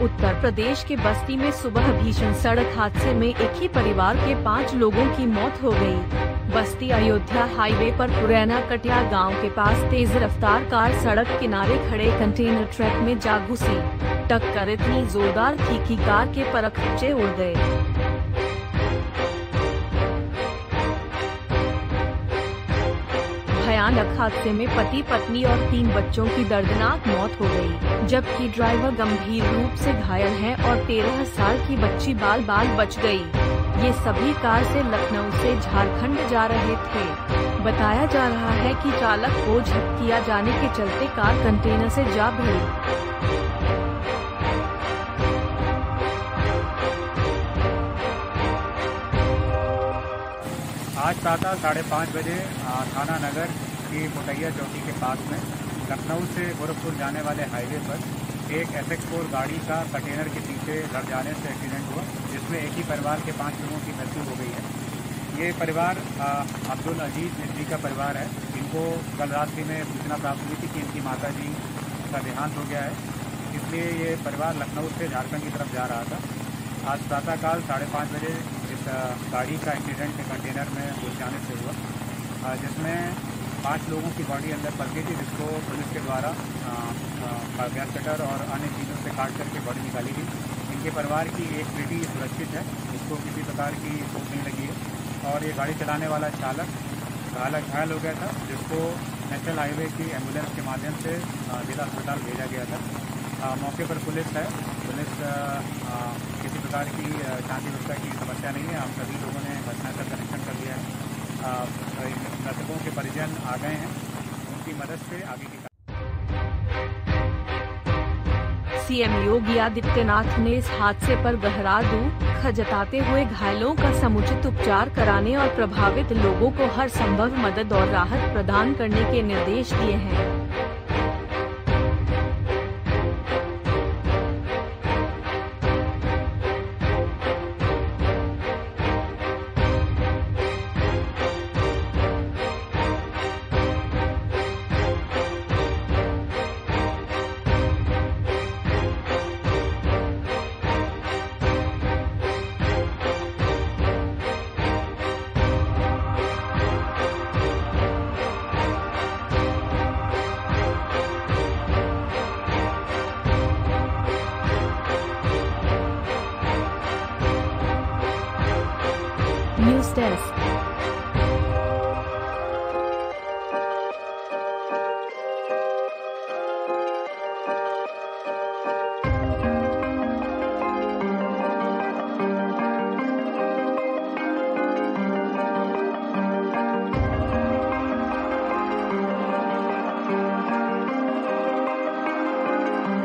उत्तर प्रदेश के बस्ती में सुबह भीषण सड़क हादसे में एक ही परिवार के 5 लोगों की मौत हो गई। बस्ती अयोध्या हाईवे पर पुरैना कटिया गांव के पास तेज रफ्तार कार सड़क किनारे खड़े कंटेनर ट्रक में जा घुसी। टक्कर इतनी जोरदार थी कि कार के परखच्चे उड़ गए। भयानक हादसे में पति पत्नी और 3 बच्चों की दर्दनाक मौत हो गई, जबकि ड्राइवर गंभीर रूप से घायल है और 13 साल की बच्ची बाल बाल बच गई। ये सभी कार से लखनऊ से झारखंड जा रहे थे। बताया जा रहा है कि चालक को झपकिया किया जाने के चलते कार कंटेनर से जा भिड़ी। आज प्रातः 5:30 बजे थाना नगर की मोटैया चौकी के पास में लखनऊ से गोरखपुर जाने वाले हाईवे पर एक SX4 गाड़ी का कंटेनर के पीछे लड़ जाने से एक्सीडेंट हुआ, जिसमें एक ही परिवार के 5 लोगों की मृत्यु हो गई है। ये परिवार अब्दुल अजीज मिस्त्री का परिवार है। इनको कल रात्रि में सूचना प्राप्त हुई थी कि इनकी माता जी का देहांत हो गया है, इसलिए ये परिवार लखनऊ से झारखंड की तरफ जा रहा था। आज प्रातःकाल 5:30 बजे इस गाड़ी का एक्सीडेंट कंटेनर में घुस जाने से हुआ, जिसमें 5 लोगों की बॉडी अंदर फंस गई थी, जिसको पुलिस के द्वारा गैस कटर और अन्य चीज़ों से काट करके बॉडी निकाली गई। इनके परिवार की एक बेटी सुरक्षित है, इसको किसी प्रकार की चोट नहीं लगी है और ये गाड़ी चलाने वाला चालक घायल हो गया था, जिसको नेशनल हाईवे की एम्बुलेंस के माध्यम से जिला अस्पताल भेजा गया था। मौके पर पुलिस है। पुलिस किसी प्रकार की शांति व्यवस्था की समस्या नहीं है। हम सभी लोगों ने घटनास्थल कनेक्शन कर दिया है। मृतकों के परिजन आ गए हैं, उनकी मदद से आगे की सीएम योगी आदित्यनाथ ने इस हादसे पर गहरा दुख जताते हुए घायलों का समुचित उपचार कराने और प्रभावित लोगों को हर संभव मदद और राहत प्रदान करने के निर्देश दिए हैं। News Desk।